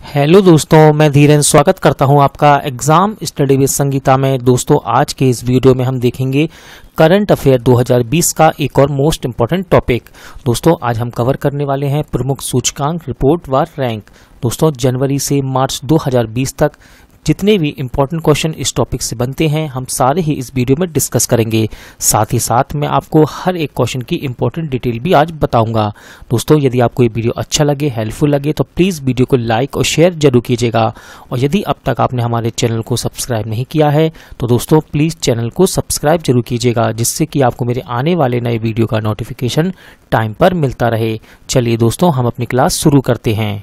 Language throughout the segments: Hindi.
हेलो दोस्तों, मैं धीरेन स्वागत करता हूं आपका एग्जाम स्टडी विद संगीता में। दोस्तों, आज के इस वीडियो में हम देखेंगे करंट अफेयर 2020 का एक और मोस्ट इंपॉर्टेंट टॉपिक। दोस्तों, आज हम कवर करने वाले हैं प्रमुख सूचकांक रिपोर्ट व रैंक। दोस्तों, जनवरी से मार्च 2020 तक जितने भी इंपॉर्टेंट क्वेश्चन इस टॉपिक से बनते हैं हम सारे ही इस वीडियो में डिस्कस करेंगे। साथ ही साथ मैं आपको हर एक क्वेश्चन की इंपॉर्टेंट डिटेल भी आज बताऊंगा। दोस्तों, यदि आपको ये वीडियो अच्छा लगे, हेल्पफुल लगे तो प्लीज़ वीडियो को लाइक और शेयर जरूर कीजिएगा। और यदि अब तक आपने हमारे चैनल को सब्सक्राइब नहीं किया है तो दोस्तों प्लीज़ चैनल को सब्सक्राइब जरूर कीजिएगा, जिससे कि आपको मेरे आने वाले नए वीडियो का नोटिफिकेशन टाइम पर मिलता रहे। चलिए दोस्तों, हम अपनी क्लास शुरू करते हैं।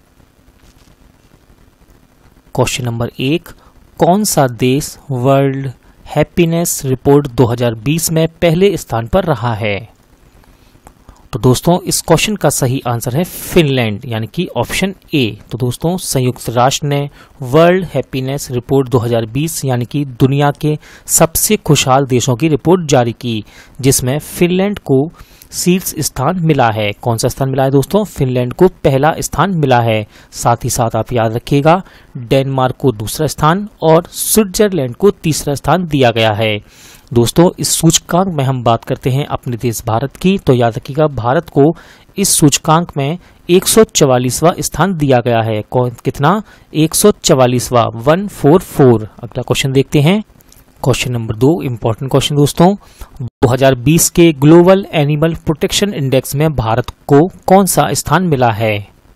क्वेश्चन नंबर 1, कौन सा देश वर्ल्ड हैप्पीनेस रिपोर्ट 2020 में पहले स्थान पर रहा है? तो दोस्तों, इस क्वेश्चन का सही आंसर है फिनलैंड, यानी कि ऑप्शन ए। तो दोस्तों, संयुक्त राष्ट्र ने वर्ल्ड हैप्पीनेस रिपोर्ट 2020 यानी कि दुनिया के सबसे खुशहाल देशों की रिपोर्ट जारी की, जिसमें फिनलैंड को शीर्ष स्थान मिला है। कौन सा स्थान मिला है दोस्तों? फिनलैंड को पहला स्थान मिला है। साथ ही साथ आप याद रखिएगा, डेनमार्क को दूसरा स्थान और स्विट्जरलैंड को तीसरा स्थान दिया गया है। दोस्तों, इस सूचकांक में हम बात करते हैं अपने देश भारत की, तो याद रखिएगा भारत को इस सूचकांक में 144वां स्थान दिया गया है। कितना? 144वां, 144। अगला क्वेश्चन देखते हैं। क्वेश्चन नंबर 2, इंपॉर्टेंट क्वेश्चन दोस्तों। 2020 के ग्लोबल एनिमल प्रोटेक्शन इंडेक्स में भारत को कौन सा स्थान मिला है?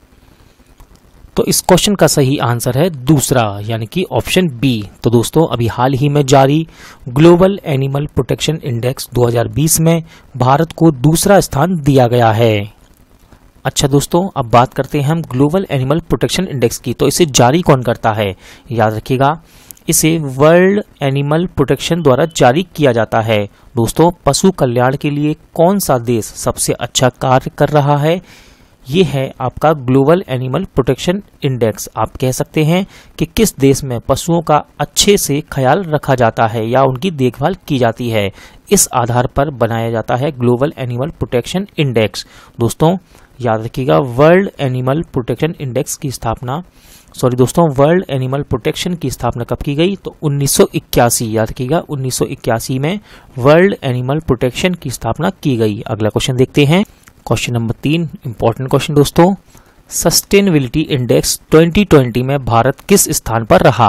तो इस क्वेश्चन का सही आंसर है दूसरा, यानी कि ऑप्शन बी। तो दोस्तों, अभी हाल ही में जारी ग्लोबल एनिमल प्रोटेक्शन इंडेक्स 2020 में भारत को दूसरा स्थान दिया गया है। अच्छा दोस्तों, अब बात करते हैं हम ग्लोबल एनिमल प्रोटेक्शन इंडेक्स की। तो इसे जारी कौन करता है? याद रखिएगा, इसे वर्ल्ड एनिमल प्रोटेक्शन द्वारा जारी किया जाता है। दोस्तों, पशु कल्याण के लिए कौन सा देश सबसे अच्छा कार्य कर रहा है? ये है आपका ग्लोबल एनिमल प्रोटेक्शन इंडेक्स। आप कह सकते हैं कि किस देश में पशुओं का अच्छे से ख्याल रखा जाता है या उनकी देखभाल की जाती है। इस आधार पर बनाया जाता है ग्लोबल एनिमल प्रोटेक्शन इंडेक्स। दोस्तों, याद रखिएगा, वर्ल्ड एनिमल प्रोटेक्शन इंडेक्स की स्थापना वर्ल्ड एनिमल प्रोटेक्शन की स्थापना कब की गई? तो 1981। याद रखिएगा, 1981 में वर्ल्ड एनिमल प्रोटेक्शन की स्थापना की गई। अगला क्वेश्चन देखते हैं। क्वेश्चन नंबर 3, इंपॉर्टेंट क्वेश्चन दोस्तों। सस्टेनेबिलिटी इंडेक्स 2020 में भारत किस स्थान पर रहा?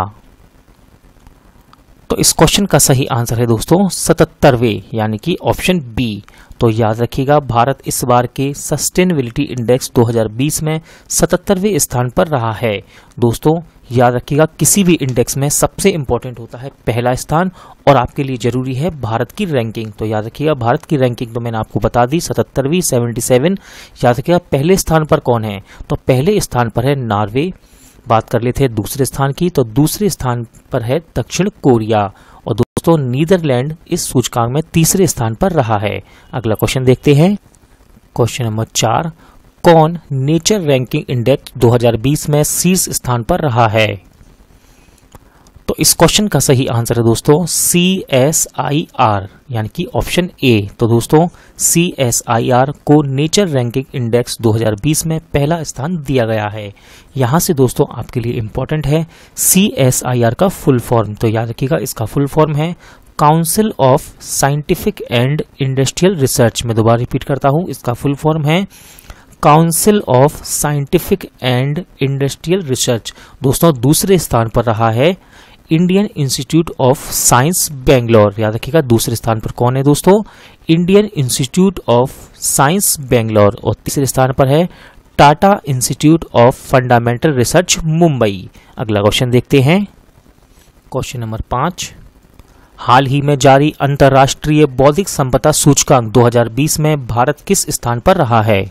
तो इस क्वेश्चन का सही आंसर है दोस्तों 77वें, यानी कि ऑप्शन बी। तो याद रखिएगा, भारत इस बार के सस्टेनेबिलिटी इंडेक्स 2020 में 77वें स्थान पर रहा है। दोस्तों, याद रखिएगा, किसी भी इंडेक्स में सबसे इंपॉर्टेंट होता है पहला स्थान, और आपके लिए जरूरी है भारत की रैंकिंग। तो याद रखिएगा, भारत की रैंकिंग तो मैंने आपको बता दी, 77वीं, 77। याद रखिएगा, पहले स्थान पर कौन है? तो पहले स्थान पर है नॉर्वे। बात कर लेते हैं दूसरे स्थान की, तो दूसरे स्थान पर है दक्षिण कोरिया। और दोस्तों, नीदरलैंड इस सूचकांक में तीसरे स्थान पर रहा है। अगला क्वेश्चन देखते हैं। क्वेश्चन नंबर 4, कौन नेचर रैंकिंग इंडेक्स 2020 में शीर्ष स्थान पर रहा है? तो इस क्वेश्चन का सही आंसर है दोस्तों CSIR, यानी कि ऑप्शन ए। तो दोस्तों, CSIR को नेचर रैंकिंग इंडेक्स 2020 में पहला स्थान दिया गया है। यहां से दोस्तों आपके लिए इंपॉर्टेंट है CSIR का फुल फॉर्म। तो याद रखिएगा, इसका फुल फॉर्म है council of scientific and industrial research. मैं दोबारा रिपीट करता हूं, इसका फुल फॉर्म है council of scientific and industrial research. दोस्तों, दूसरे स्थान पर रहा है Indian institute of science Bangalore. याद रखिएगा, दूसरे स्थान पर कौन है दोस्तों? Indian institute of science Bangalore. और तीसरे स्थान पर है Tata institute of fundamental research Mumbai. अगला क्वेश्चन देखते हैं। क्वेश्चन नंबर 5, हाल ही में जारी अंतर्राष्ट्रीय बौद्धिक संपदा सूचकांक 2020 में भारत किस स्थान पर रहा है?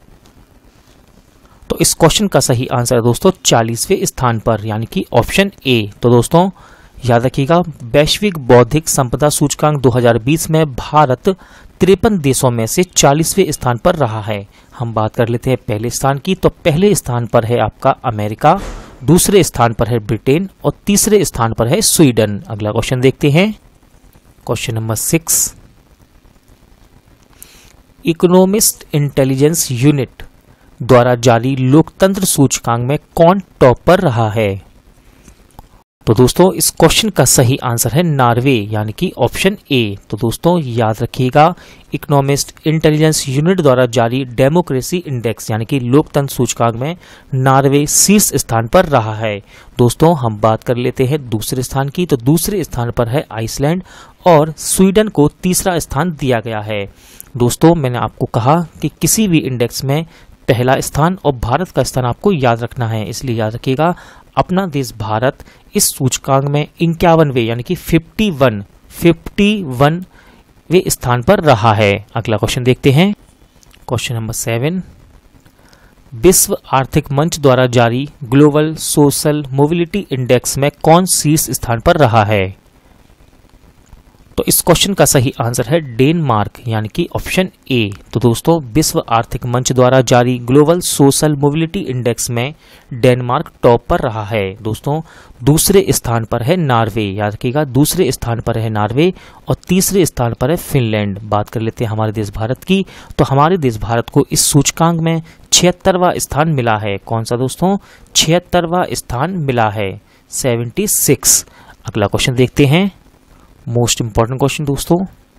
तो इस क्वेश्चन का सही आंसर है दोस्तों 40वें स्थान पर, यानी कि ऑप्शन ए। तो दोस्तों, याद रखिएगा, वैश्विक बौद्धिक संपदा सूचकांक 2020 में भारत 53 देशों में से 40वें स्थान पर रहा है। हम बात कर लेते हैं पहले स्थान की। तो पहले स्थान पर है आपका अमेरिका, दूसरे स्थान पर है ब्रिटेन और तीसरे स्थान पर है स्वीडन। अगला क्वेश्चन देखते हैं। Question number 6, economist intelligence unit द्वारा जारी लोकतंत्र सूचकांक में कौन टॉप पर रहा है? तो दोस्तों इस क्वेश्चन का सही आंसर है नॉर्वे यानी कि ऑप्शन ए। तो दोस्तों याद रखिएगा, इकोनॉमिस्ट इंटेलिजेंस यूनिट द्वारा जारी डेमोक्रेसी इंडेक्स यानी कि लोकतंत्र सूचकांक में नॉर्वे शीर्ष स्थान पर रहा है। दोस्तों हम बात कर लेते हैं दूसरे स्थान की। तो दूसरे स्थान पर है आइसलैंड और स्वीडन को तीसरा स्थान दिया गया है। दोस्तों मैंने आपको कहा कि किसी भी इंडेक्स में पहला स्थान और भारत का स्थान आपको याद रखना है, इसलिए याद रखिएगा अपना देश भारत इस सूचकांक में 51वें यानी कि 51वें स्थान पर रहा है। अगला क्वेश्चन देखते हैं, क्वेश्चन नंबर 7। विश्व आर्थिक मंच द्वारा जारी ग्लोबल सोशल मोबिलिटी इंडेक्स में कौन शीर्ष स्थान पर रहा है? तो इस क्वेश्चन का सही आंसर है डेनमार्क यानी कि ऑप्शन ए। तो दोस्तों विश्व आर्थिक मंच द्वारा जारी ग्लोबल सोशल मोबिलिटी इंडेक्स में डेनमार्क टॉप पर रहा है। दोस्तों दूसरे स्थान पर है नॉर्वे, याद रखिएगा दूसरे स्थान पर है नॉर्वे और तीसरे स्थान पर है फिनलैंड। बात कर लेते हैं हमारे देश भारत की। तो हमारे देश भारत को इस सूचकांक में 76वां स्थान मिला है। कौन सा दोस्तों? 76वां स्थान मिला है, 76। अगला क्वेश्चन देखते हैं, मोस्ट इंपॉर्टेंट क्वेश्चन दोस्तों,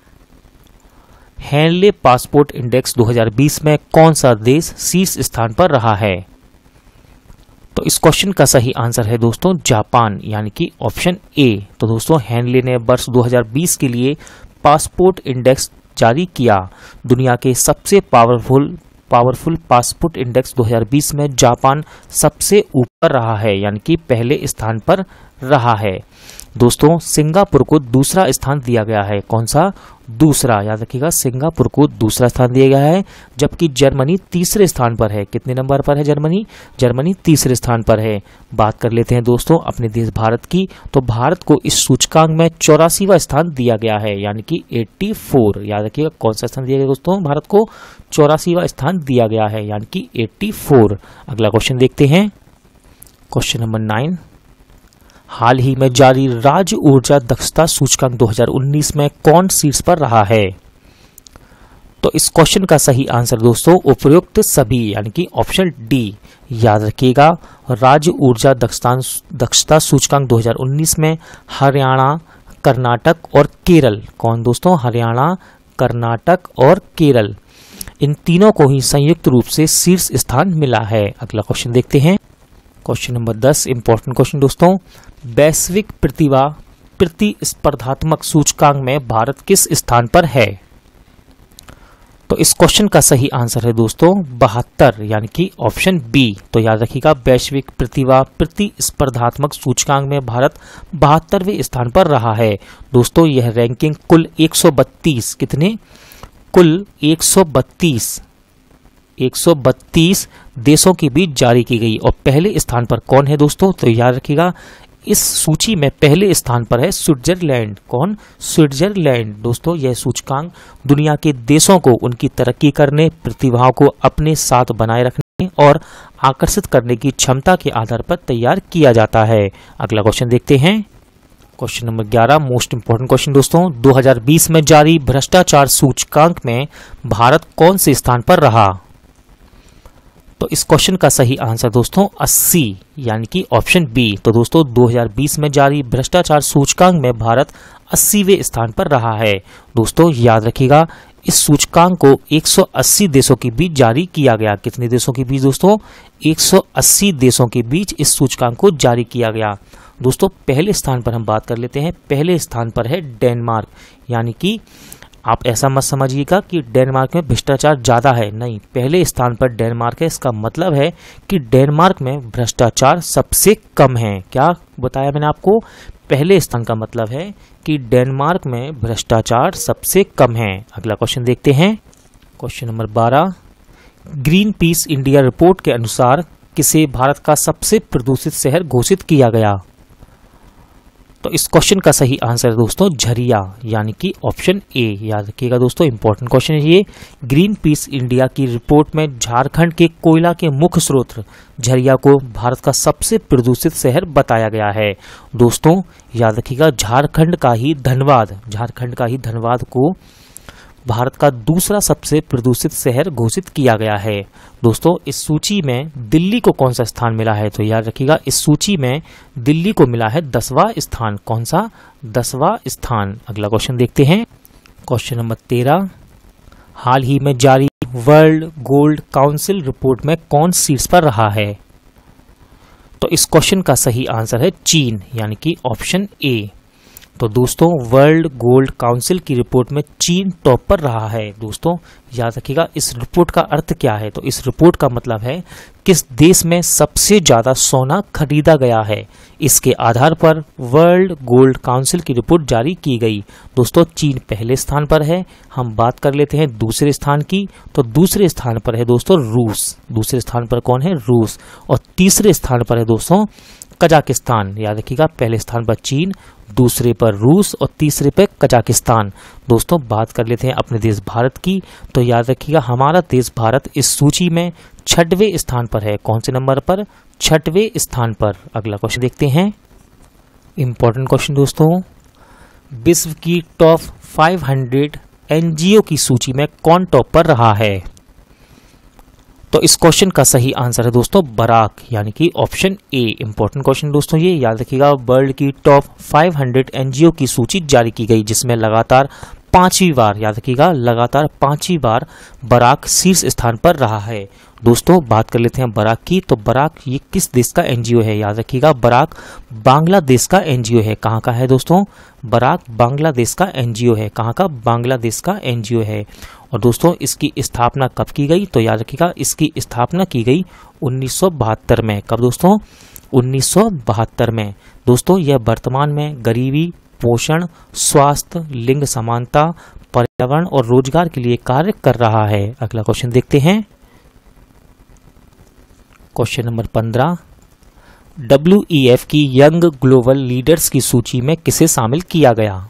हेनले पासपोर्ट इंडेक्स 2020 में कौन सा देश शीर्ष स्थान पर रहा है? तो इस क्वेश्चन का सही आंसर है दोस्तों जापान यानी कि ऑप्शन ए। तो दोस्तों हेनले ने वर्ष 2020 के लिए पासपोर्ट इंडेक्स जारी किया। दुनिया के सबसे पावरफुल पासपोर्ट इंडेक्स 2020 में जापान सबसे ऊपर रहा है यानी कि पहले स्थान पर रहा है। दोस्तों सिंगापुर को दूसरा स्थान दिया गया है। कौन सा? दूसरा, याद रखिएगा सिंगापुर को दूसरा स्थान दिया गया है, जबकि जर्मनी तीसरे स्थान पर है। कितने नंबर पर है जर्मनी? जर्मनी तीसरे स्थान पर है। बात कर लेते हैं दोस्तों अपने देश भारत की। तो भारत को इस सूचकांक में 84वां स्थान दिया गया है यानी कि 84। याद रखिएगा कौन सा स्थान दिया गया दोस्तों? भारत को 84वां स्थान दिया गया है यानी कि 84। अगला क्वेश्चन देखते हैं, क्वेश्चन नंबर 9। हाल ही में जारी राज्य ऊर्जा दक्षता सूचकांक 2019 में कौन शीर्ष पर रहा है? तो इस क्वेश्चन का सही आंसर दोस्तों उपयुक्त सभी यानी कि ऑप्शन डी। याद रखिएगा राज्य ऊर्जा दक्षता सूचकांक 2019 में हरियाणा, कर्नाटक और केरल, कौन दोस्तों? हरियाणा, कर्नाटक और केरल, इन तीनों को ही संयुक्त रूप से शीर्ष स्थान मिला है। अगला क्वेश्चन देखते हैं, क्वेश्चन नंबर 10 इंपॉर्टेंट क्वेश्चन दोस्तों, वैश्विक प्रतिभा प्रतिस्पर्धात्मक सूचकांक में भारत किस स्थान पर है? तो इस क्वेश्चन का सही आंसर है दोस्तों 72 यानी कि ऑप्शन बी। तो याद रखिएगा वैश्विक प्रतिभा प्रतिस्पर्धात्मक सूचकांक में भारत 72वें स्थान पर रहा है। दोस्तों यह रैंकिंग कुल 132 कितने? कुल 132 देशों के बीच जारी की गई और पहले स्थान पर कौन है दोस्तों? तो याद रखिएगा इस सूची में पहले स्थान पर है स्विट्जरलैंड। कौन? स्विट्जरलैंड। दोस्तों यह सूचकांक दुनिया के देशों को उनकी तरक्की करने, प्रतिभाओं को अपने साथ बनाए रखने और आकर्षित करने की क्षमता के आधार पर तैयार किया जाता है। अगला क्वेश्चन देखते हैं, question number 11 most important question दोस्तों, 2020 में जारी भ्रष्टाचार सूचकांक में भारत कौन से स्थान पर रहा? तो इस क्वेश्चन का सही आंसर दोस्तों 80 यानी कि ऑप्शन बी। तो दोस्तों 2020 में जारी भ्रष्टाचार सूचकांक में भारत 80वें स्थान पर रहा है। दोस्तों याद रखिएगा इस सूचकांक को 180 देशों के बीच जारी किया गया। कितने देशों के बीच दोस्तों? 180 देशों के बीच इस सूचकांक को जारी किया गया। दोस्तों पहले स्थान पर हम बात कर लेते हैं, पहले स्थान पर है डेनमार्क। यानी कि आप ऐसा मत समझिएगा कि डेनमार्क में भ्रष्टाचार ज्यादा है, नहीं, पहले स्थान पर डेनमार्क है। इसका मतलब है कि डेनमार्क में भ्रष्टाचार सबसे कम है। क्या बताया मैंने आपको? पहले स्थान का मतलब है कि डेनमार्क में भ्रष्टाचार सबसे कम है। अगला क्वेश्चन देखते हैं, question number 12, green peace India report के अनुसार किसे भारत का सबसे प्रदूषित शहर घोषित किया गया? तो इस क्वेश्चन का सही आंसर है दोस्तों झरिया यानी कि ऑप्शन ए। याद रखिएगा दोस्तों इंपॉर्टेंट क्वेश्चन है ये। ग्रीन पीस इंडिया की रिपोर्ट में झारखंड के कोयला के मुख्य स्रोत झरिया को भारत का सबसे प्रदूषित शहर बताया गया है। दोस्तों याद रखिएगा झारखंड का ही धनबाद को भारत का दूसरा सबसे प्रदूषित शहर घोषित किया गया है। दोस्तों इस सूची में दिल्ली को कौन सा स्थान मिला है? तो याद रखिएगा इस सूची में दिल्ली को मिला है 10वां स्थान। कौन सा? 10वां स्थान। अगला क्वेश्चन देखते हैं। क्वेश्चन नंबर 13, हाल ही में जारी वर्ल्ड गोल्ड काउंसिल रिपोर्ट में कौन शीर्ष पर रहा है? तो इस क्वेश्चन का सही आंसर है चीन, यानी कि ऑप्शन ए। तो दोस्तों वर्ल्ड गोल्ड काउंसिल की रिपोर्ट में चीन टॉप पर रहा है। दोस्तों याद रखिएगा इस रिपोर्ट का अर्थ क्या है? तो इस रिपोर्ट का मतलब है किस देश में सबसे ज्यादा सोना खरीदा गया है। इसके आधार पर वर्ल्ड गोल्ड काउंसिल की रिपोर्ट जारी की गई। दोस्तों चीन पहले स्थान पर है। हम बात कर लेते हैं दूसरे स्थान की। तो दूसरे स्थान पर है दोस्तों रूस। दूसरे स्थान पर कौन है? रूस। और तीसरे स्थान पर है दोस्तों कजाकिस्तान। याद रखिएगा पहले स्थान पर चीन, दूसरे पर रूस और तीसरे पर कजाकिस्तान। दोस्तों बात कर लेते हैं अपने देश भारत की। तो याद रखिएगा हमारा देश भारत इस सूची में 6वें स्थान पर है। कौन से नंबर पर? 6वें स्थान पर। अगला क्वेश्चन देखते हैं। इंपॉर्टेंट क्वेश्चन दोस्तों, विश्व की टॉप 500 एनजीओ की सूची में कौन टॉप पर रहा है? तो इस क्वेश्चन का सही आंसर है दोस्तों बराक, यानी कि ऑप्शन ए। इंपॉर्टेंट क्वेश्चन दोस्तों ये याद रखिएगा। वर्ल्ड की टॉप 500 एनजीओ की सूची जारी की गई जिसमें लगातार 5वीं बार, याद रखिएगा लगातार 5वीं बार बराक शीर्ष स्थान पर रहा है। दोस्तों बात कर लेते हैं बराक की। तो बराक ये किस देश का एनजीओ है? याद रखिएगा बराक बांग्लादेश का एनजीओ है। कहाँ का है दोस्तों? बराक बांग्लादेश का एनजीओ है। कहाँ का? बांग्लादेश का एनजीओ है। और दोस्तों इसकी स्थापना कब की गई? तो याद रखिएगा इसकी स्थापना की गई 1972 में। कब दोस्तों? 1972 में। दोस्तों यह वर्तमान में गरीबी, पोषण, स्वास्थ्य, लिंग समानता, पर्यावरण और रोजगार के लिए कार्य कर रहा है। अगला क्वेश्चन देखते हैं। क्वेश्चन नंबर 15, WEF की यंग ग्लोबल लीडर्स की सूची में किसे शामिल किया गया?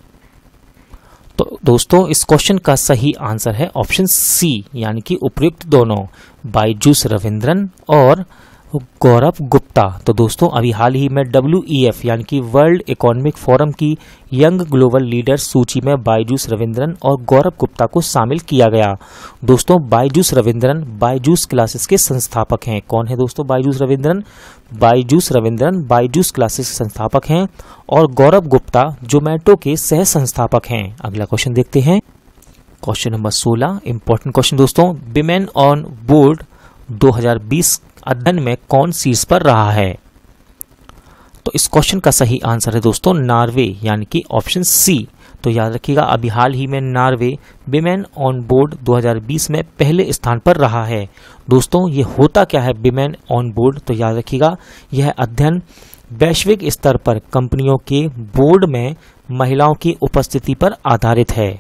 तो दोस्तों इस क्वेश्चन का सही आंसर है ऑप्शन सी, यानी कि उपयुक्त दोनों, बायजूस रविंद्रन और गौरव गुप्ता। तो दोस्तों अभी हाल ही में WEF यानी कि वर्ल्ड इकोनॉमिक फोरम की यंग ग्लोबल लीडर्स सूची में बायजूस रविंद्रन और गौरव गुप्ता को शामिल किया गया। दोस्तों बायजूस रविंद्रन बायजूस क्लासेस के संस्थापक हैं। कौन है दोस्तों बायजूस रविंद्रन? बायजूस रविंद्रन बायजूस क्लासेस के संस्थापक हैं और गौरव गुप्ता जोमेटो के सह संस्थापक हैं। अगला क्वेश्चन देखते हैं। क्वेश्चन नंबर 16, इंपॉर्टेंट क्वेश्चन दोस्तों, विमेन ऑन बोर्ड 2020 अध्ययन में कौन शीर्ष पर रहा है? तो इस क्वेश्चन का सही आंसर है दोस्तों नॉर्वे, यानी कि ऑप्शन सी। तो याद रखिएगा अभी हाल ही में नॉर्वे विमेन ऑन बोर्ड 2020 में पहले स्थान पर रहा है। दोस्तों ये होता क्या है विमेन ऑन बोर्ड? तो याद रखिएगा यह अध्ययन वैश्विक स्तर पर कंपनियों के बोर्ड में महिलाओं की उपस्थिति पर आधारित है।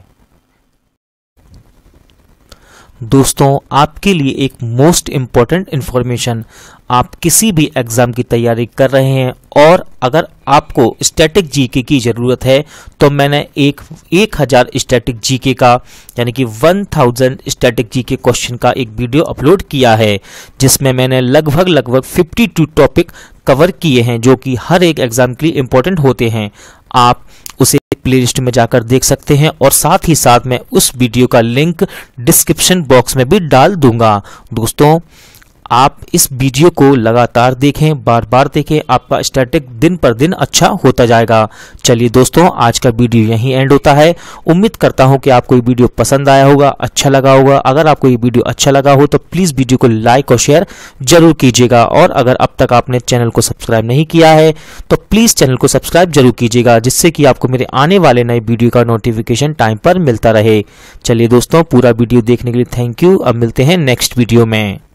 दोस्तों आपके लिए एक मोस्ट इम्पॉर्टेंट इंफॉर्मेशन, आप किसी भी एग्जाम की तैयारी कर रहे हैं और अगर आपको स्टैटिक जीके की जरूरत है तो मैंने 1000 स्टैटिक जीके का यानी कि 1000 स्टैटिक जीके क्वेश्चन का एक वीडियो अपलोड किया है जिसमें मैंने लगभग 52 टॉपिक कवर किए हैं जो कि हर एक एग्जाम के लिए इंपॉर्टेंट होते हैं। आप उसे प्लेलिस्ट में जाकर देख सकते हैं और साथ ही साथ मैं उस वीडियो का लिंक डिस्क्रिप्शन बॉक्स में भी डाल दूंगा। दोस्तों आप इस वीडियो को लगातार देखें, बार बार देखें, आपका स्टैटिक दिन पर दिन अच्छा होता जाएगा। चलिए दोस्तों आज का वीडियो यहीं एंड होता है। उम्मीद करता हूं कि आपको ये वीडियो पसंद आया होगा, अच्छा लगा होगा। अगर आपको ये वीडियो अच्छा लगा हो तो प्लीज वीडियो को लाइक और शेयर जरूर कीजिएगा और अगर अब तक आपने चैनल को सब्सक्राइब नहीं किया है तो प्लीज चैनल को सब्सक्राइब जरूर कीजिएगा जिससे कि आपको मेरे आने वाले नए वीडियो का नोटिफिकेशन टाइम पर मिलता रहे। चलिए दोस्तों पूरा वीडियो देखने के लिए थैंक यू। अब मिलते हैं नेक्स्ट वीडियो में।